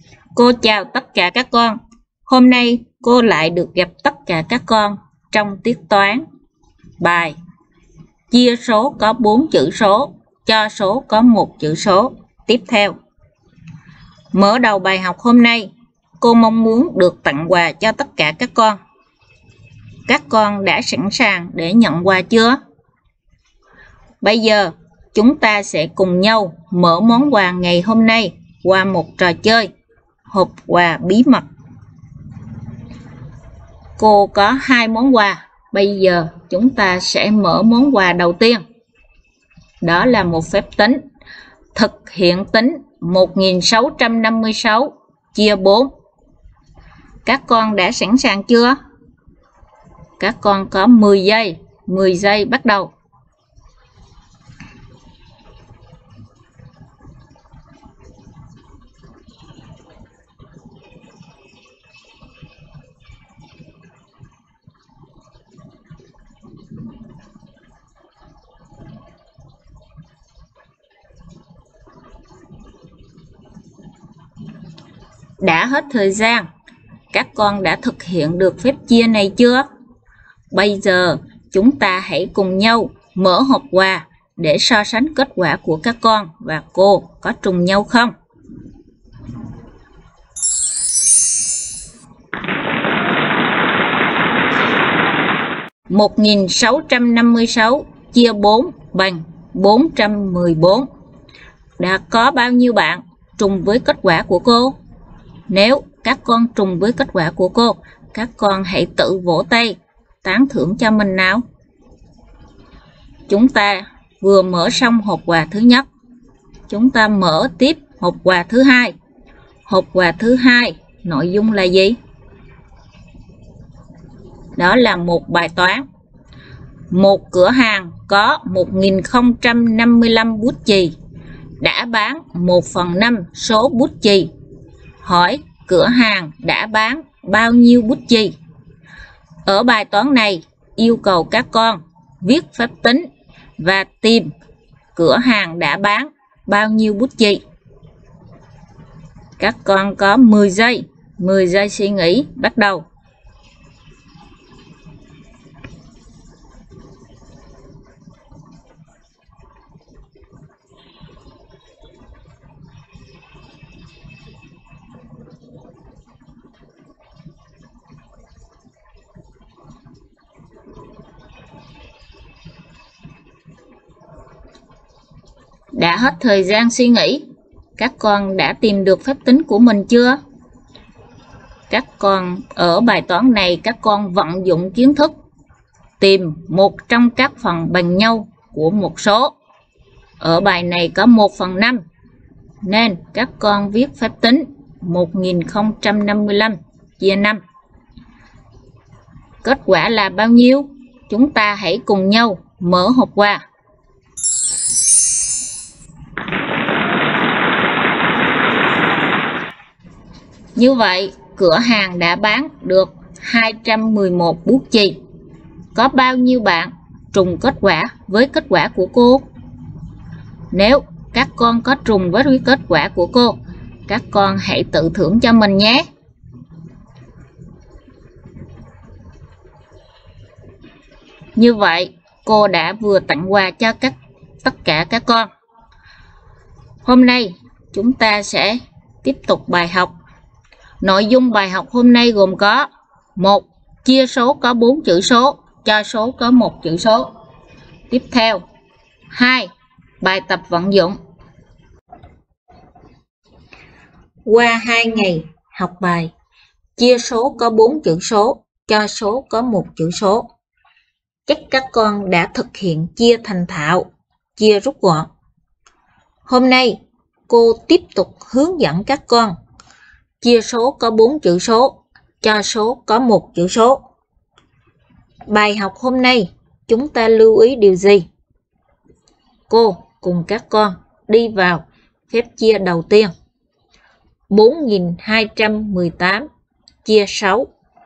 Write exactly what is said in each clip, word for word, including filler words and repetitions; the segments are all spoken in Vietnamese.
Cô chào tất cả các con. Hôm nay cô lại được gặp tất cả các con trong tiết toán. Bài chia số có bốn chữ số, cho số có một chữ số. Tiếp theo. Mở đầu bài học hôm nay, cô mong muốn được tặng quà cho tất cả các con. Các con đã sẵn sàng để nhận quà chưa? Bây giờ, chúng ta sẽ cùng nhau mở món quà ngày hôm nay qua một trò chơi, hộp quà bí mật. Cô có hai món quà. Bây giờ chúng ta sẽ mở món quà đầu tiên. Đó là một phép tính. Thực hiện tính một nghìn sáu trăm năm mươi sáu chia bốn. Các con đã sẵn sàng chưa? Các con có mười giây. mười giây bắt đầu. Đã hết thời gian. Các con đã thực hiện được phép chia này chưa? Bây giờ chúng ta hãy cùng nhau mở hộp quà để so sánh kết quả của các con và cô có trùng nhau không. một nghìn sáu trăm năm mươi sáu chia bốn bằng bốn trăm mười bốn. Đã có bao nhiêu bạn trùng với kết quả của cô? Nếu các con trùng với kết quả của cô, các con hãy tự vỗ tay, tán thưởng cho mình nào. Chúng ta vừa mở xong hộp quà thứ nhất. Chúng ta mở tiếp hộp quà thứ hai. Hộp quà thứ hai, nội dung là gì? Đó là một bài toán. Một cửa hàng có một nghìn không trăm năm mươi lăm bút chì đã bán một phần năm số bút chì. Hỏi cửa hàng đã bán bao nhiêu bút chì? Ở bài toán này yêu cầu các con viết phép tính và tìm cửa hàng đã bán bao nhiêu bút chì. Các con có mười giây. mười giây suy nghĩ bắt đầu. Đã hết thời gian suy nghĩ. Các con đã tìm được phép tính của mình chưa? Các con ở bài toán này các con vận dụng kiến thức tìm một trong các phần bằng nhau của một số. Ở bài này có một phần năm nên các con viết phép tính một nghìn không trăm năm mươi lăm chia năm. Kết quả là bao nhiêu? Chúng ta hãy cùng nhau mở hộp quà. Như vậy, cửa hàng đã bán được hai trăm mười một bút chì. Có bao nhiêu bạn trùng kết quả với kết quả của cô? Nếu các con có trùng với kết quả của cô, các con hãy tự thưởng cho mình nhé. Như vậy, cô đã vừa tặng quà cho các tất cả các con. Hôm nay, chúng ta sẽ tiếp tục bài học. Nội dung bài học hôm nay gồm có: một. Chia số có bốn chữ số, cho số có một chữ số. Tiếp theo. hai. Bài tập vận dụng. Qua hai ngày học bài chia số có bốn chữ số, cho số có một chữ số. Chắc các con đã thực hiện chia thành thạo, chia rút gọn. Hôm nay, cô tiếp tục hướng dẫn các con chia số có bốn chữ số, cho số có một chữ số. Bài học hôm nay, chúng ta lưu ý điều gì? Cô cùng các con đi vào phép chia đầu tiên. bốn nghìn hai trăm mười tám chia sáu.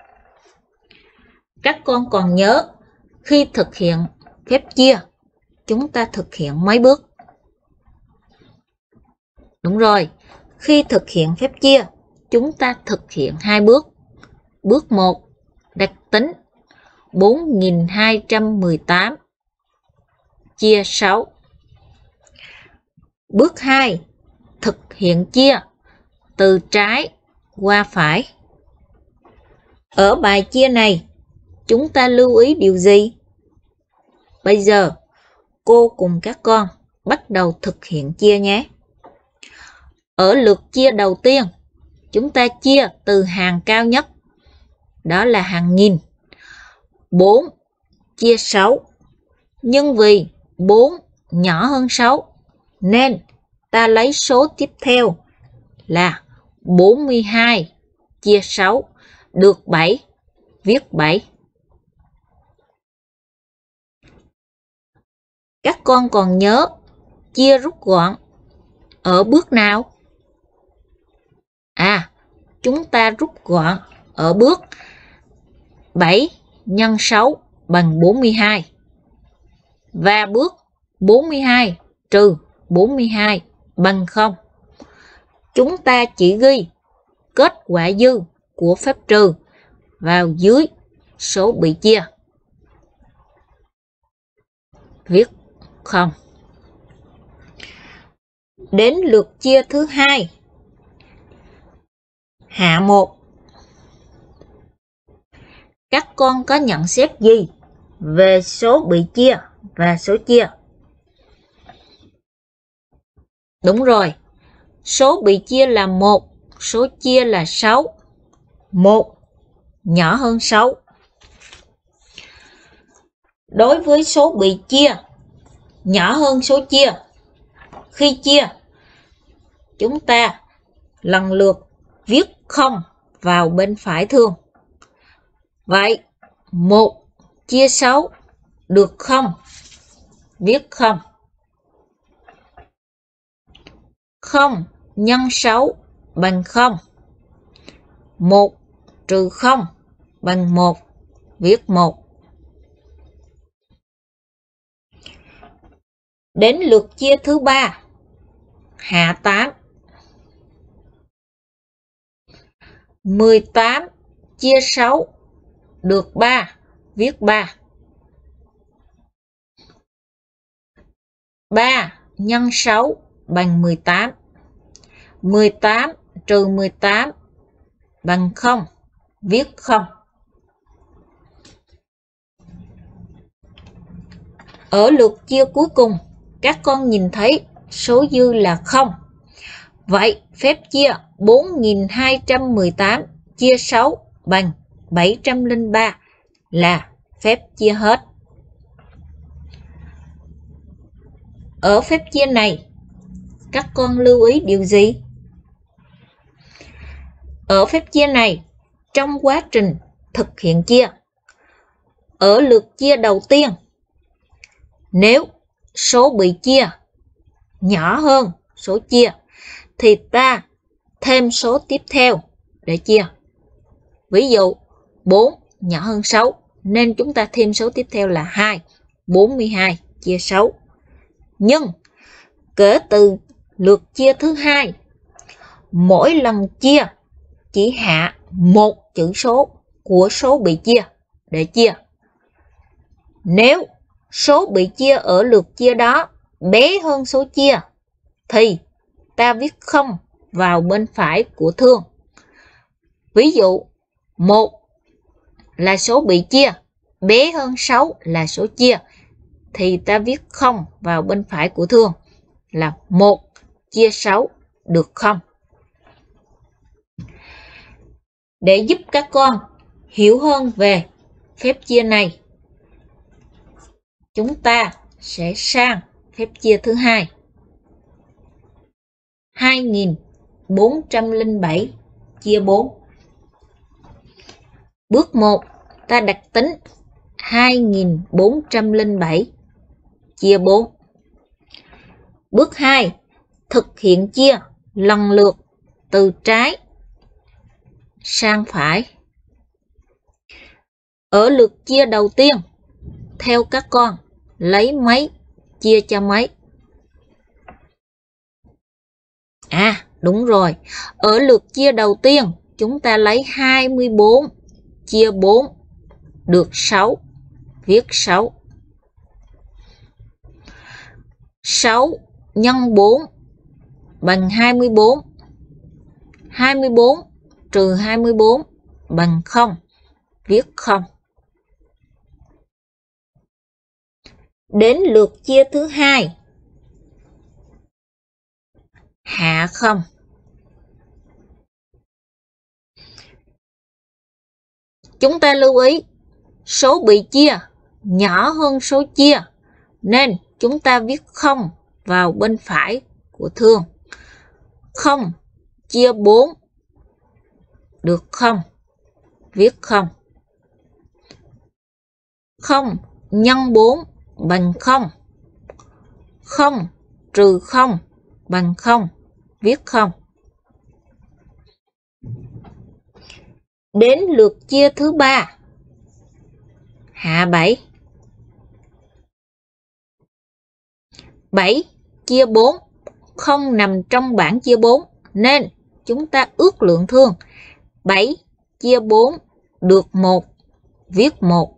Các con còn nhớ, khi thực hiện phép chia, chúng ta thực hiện mấy bước? Đúng rồi, khi thực hiện phép chia, chúng ta thực hiện hai bước. Bước một, đặt tính bốn nghìn hai trăm mười tám chia sáu. Bước hai, thực hiện chia từ trái qua phải. Ở bài chia này, chúng ta lưu ý điều gì? Bây giờ, cô cùng các con bắt đầu thực hiện chia nhé. Ở lượt chia đầu tiên, chúng ta chia từ hàng cao nhất, đó là hàng nghìn. bốn chia sáu, nhưng vì bốn nhỏ hơn sáu, nên ta lấy số tiếp theo là bốn mươi hai chia sáu, được bảy, viết bảy. Các con còn nhớ chia rút gọn ở bước nào? À, chúng ta rút gọn ở bước bảy nhân sáu bằng bốn mươi hai. Và bước bốn mươi hai trừ bốn mươi hai bằng không. Chúng ta chỉ ghi kết quả dư của phép trừ vào dưới số bị chia. Viết không. Đến lượt chia thứ hai. Hạ một. Các con có nhận xét gì về số bị chia và số chia? Đúng rồi, số bị chia là một, số chia là sáu. một nhỏ hơn sáu. Đối với số bị chia nhỏ hơn số chia, khi chia, chúng ta lần lượt viết không vào bên phải thương. Vậy, một chia sáu được không? Viết không. không nhân sáu bằng không. một trừ không bằng một. Viết một. Đến lượt chia thứ ba. Hạ tám. mười tám chia sáu được ba. Viết ba. ba nhân sáu bằng mười tám. mười tám trừ mười tám bằng không. Viết không. Ở lượt chia cuối cùng, các con nhìn thấy số dư là không. Vậy, phép chia bốn nghìn hai trăm mười tám chia sáu bằng bảy trăm lẻ ba là phép chia hết. Ở phép chia này, các con lưu ý điều gì? Ở phép chia này, trong quá trình thực hiện chia, ở lượt chia đầu tiên, nếu số bị chia nhỏ hơn số chia, thì ta thêm số tiếp theo để chia. Ví dụ, bốn nhỏ hơn sáu, nên chúng ta thêm số tiếp theo là hai. bốn mươi hai chia sáu. Nhưng, kể từ lượt chia thứ hai, mỗi lần chia chỉ hạ một chữ số của số bị chia để chia. Nếu số bị chia ở lượt chia đó bé hơn số chia, thì ta viết không vào bên phải của thương. Ví dụ, một là số bị chia, bé hơn sáu là số chia, thì ta viết không vào bên phải của thương là một chia sáu được không. Để giúp các con hiểu hơn về phép chia này, chúng ta sẽ sang phép chia thứ hai. hai nghìn bốn trăm lẻ bảy chia bốn. Bước một, ta đặt tính hai nghìn bốn trăm lẻ bảy chia bốn. Bước hai, thực hiện chia lần lượt từ trái sang phải. Ở lượt chia đầu tiên, theo các con, lấy mấy chia cho mấy. À, Đúng rồi. Ở lượt chia đầu tiên, chúng ta lấy hai mươi bốn chia bốn được sáu. Viết sáu. sáu nhân bốn bằng hai mươi bốn. hai mươi bốn trừ hai mươi bốn bằng không. Viết không. Đến lượt chia thứ hai. Hạ không. Chúng ta lưu ý, số bị chia nhỏ hơn số chia, nên chúng ta viết không vào bên phải của thương. không chia bốn được không. Viết không. không nhân bốn bằng không. không trừ không bằng không. Viết không. Đến lượt chia thứ ba. Hạ bảy. bảy chia bốn không nằm trong bảng chia bốn, nên chúng ta ước lượng thương. bảy chia bốn được một. Viết một.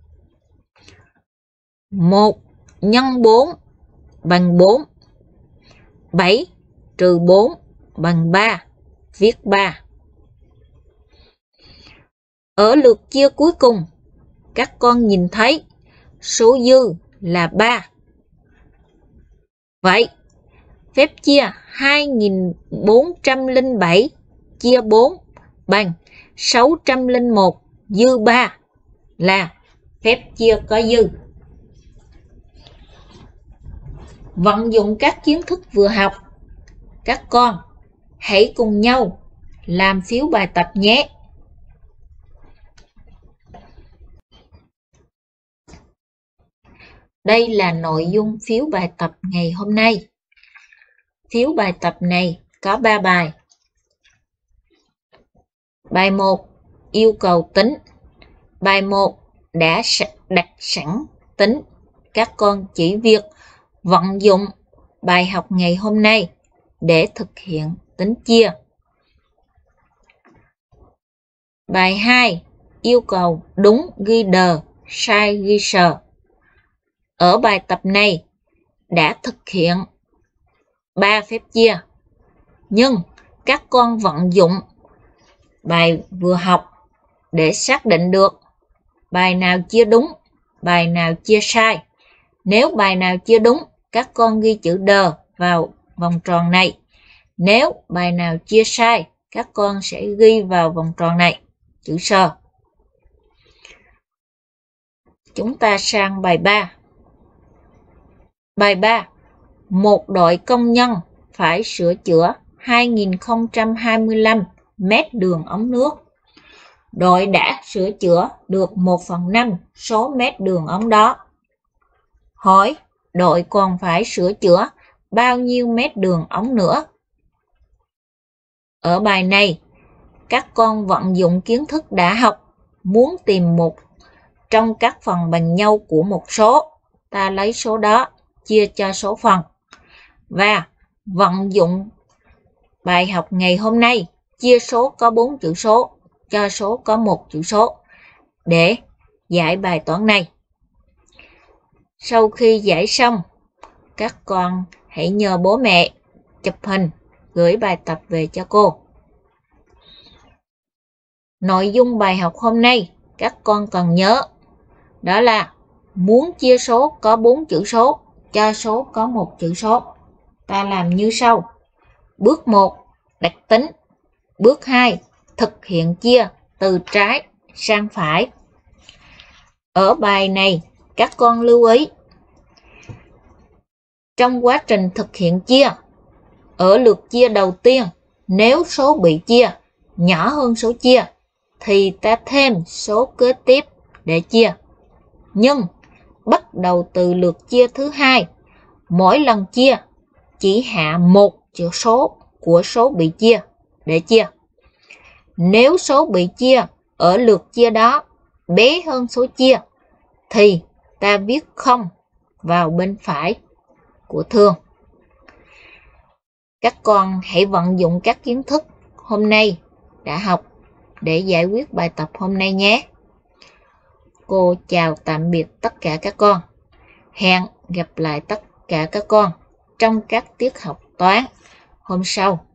một nhân bốn bằng bốn. bảy trừ bốn bằng ba. Viết ba. Ở lượt chia cuối cùng, các con nhìn thấy số dư là ba. Vậy, phép chia hai nghìn bốn trăm lẻ bảy chia bốn bằng sáu trăm lẻ một dư ba là phép chia có dư. Vận dụng các kiến thức vừa học, các con hãy cùng nhau làm phiếu bài tập nhé. Đây là nội dung phiếu bài tập ngày hôm nay. Phiếu bài tập này có ba bài. Bài một, yêu cầu tính. Bài một đã đặt sẵn tính. Các con chỉ việc vận dụng bài học ngày hôm nay để thực hiện tính chia. Bài hai, yêu cầu đúng ghi đờ, sai ghi sờ. Ở bài tập này đã thực hiện ba phép chia, nhưng các con vận dụng bài vừa học để xác định được bài nào chia đúng, bài nào chia sai. Nếu bài nào chia đúng, các con ghi chữ đờ vào vòng tròn này. Nếu bài nào chia sai, các con sẽ ghi vào vòng tròn này, chữ sờ. Chúng ta sang bài ba. Bài ba. Một đội công nhân phải sửa chữa hai nghìn không trăm hai mươi lăm mét đường ống nước. Đội đã sửa chữa được một phần năm số mét đường ống đó. Hỏi đội còn phải sửa chữa bao nhiêu mét đường ống nữa? Ở bài này, các con vận dụng kiến thức đã học, muốn tìm một trong các phần bằng nhau của một số. Ta lấy số đó chia cho số phần. Và vận dụng bài học ngày hôm nay, chia số có bốn chữ số cho số có một chữ số để giải bài toán này. Sau khi giải xong, các con hãy nhờ bố mẹ chụp hình gửi bài tập về cho cô. Nội dung bài học hôm nay các con cần nhớ, đó là muốn chia số có bốn chữ số cho số có một chữ số. Ta làm như sau. Bước một, đặt tính. Bước hai, thực hiện chia từ trái sang phải. Ở bài này, các con lưu ý. Trong quá trình thực hiện chia, ở lượt chia đầu tiên, nếu số bị chia nhỏ hơn số chia, thì ta thêm số kế tiếp để chia. Nhưng bắt đầu từ lượt chia thứ hai, mỗi lần chia chỉ hạ một chữ số của số bị chia để chia. Nếu số bị chia ở lượt chia đó bé hơn số chia, thì ta viết không vào bên phải của thương. Các con hãy vận dụng các kiến thức hôm nay đã học để giải quyết bài tập hôm nay nhé. Cô chào tạm biệt tất cả các con. Hẹn gặp lại tất cả các con trong các tiết học toán hôm sau.